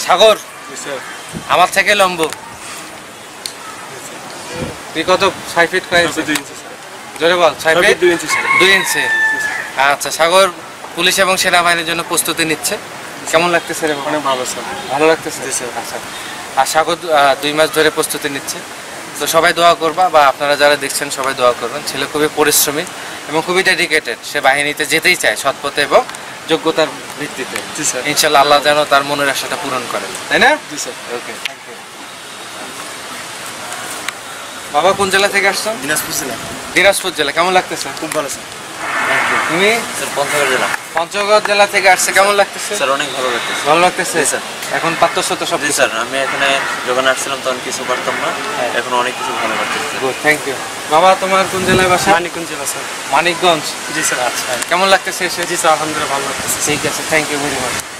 সাগর আমার থেকে লম্বা, তুই কত 6 ফিট কয় ইঞ্চি? জোরে বল। 6 ফিট 2 ইঞ্চি। আচ্ছা, সাগর পুলিশ এবং সেনাবাহিনীর জন্য প্রস্তুতি নিচ্ছে, কেমন লাগতেছে রে? অনেক ভালো স্যার। ভালো লাগতেছে। আচ্ছা, আর সাগর 2 মাস ধরে প্রস্তুতি নিচ্ছে, তো সবাই দোয়া করবা, বা আপনারা যারা দেখছেন সবাই দোয়া করবেন। ছেলে খুবই পরিশ্রমী এবং খুবই ডেডিকেটেড, সে বাহিনীতে যেতেই চায় সৎ পথে এবং যোগ্যতার ভিত্তিতে। ইনশাল্লাহ আল্লাহ যেন তার মনের আশাটা পূরণ করেন, তাই না? জি স্যার। Okay, thank you. বাবা কোন জেলা থেকে আসছো? দিনাজপুর জেলা। দিনাজপুর জেলা। কেমন লাগতেছে? খুব ভালো স্যার। তুমি? স্যার পঞ্চগড় জেলা। পঞ্চগড় জেলা থেকে আসছে, কেমন লাগতেছে? স্যার অনেক ভালো লাগতেছে। ভালো লাগতেছে স্যার। এখন পাত্রশত সব? জি স্যার, আমি এখানে যখন আসছিলাম তখন কিছু পারতাম না, এখন অনেক কিছু ভালো লাগতেছে। Good, thank you. বাবা তোমার কোন জেলায় বাসা? মানিকগঞ্জ জেলা স্যার। মানিকগঞ্জ। জি স্যার। আচ্ছা, কেমন লাগতেছে এসে? জি স্যার, আলহামদুলিল্লাহ ভালো লাগতেছে। ঠিক আছে, থ্যাংক ইউ ভেরি মাচ।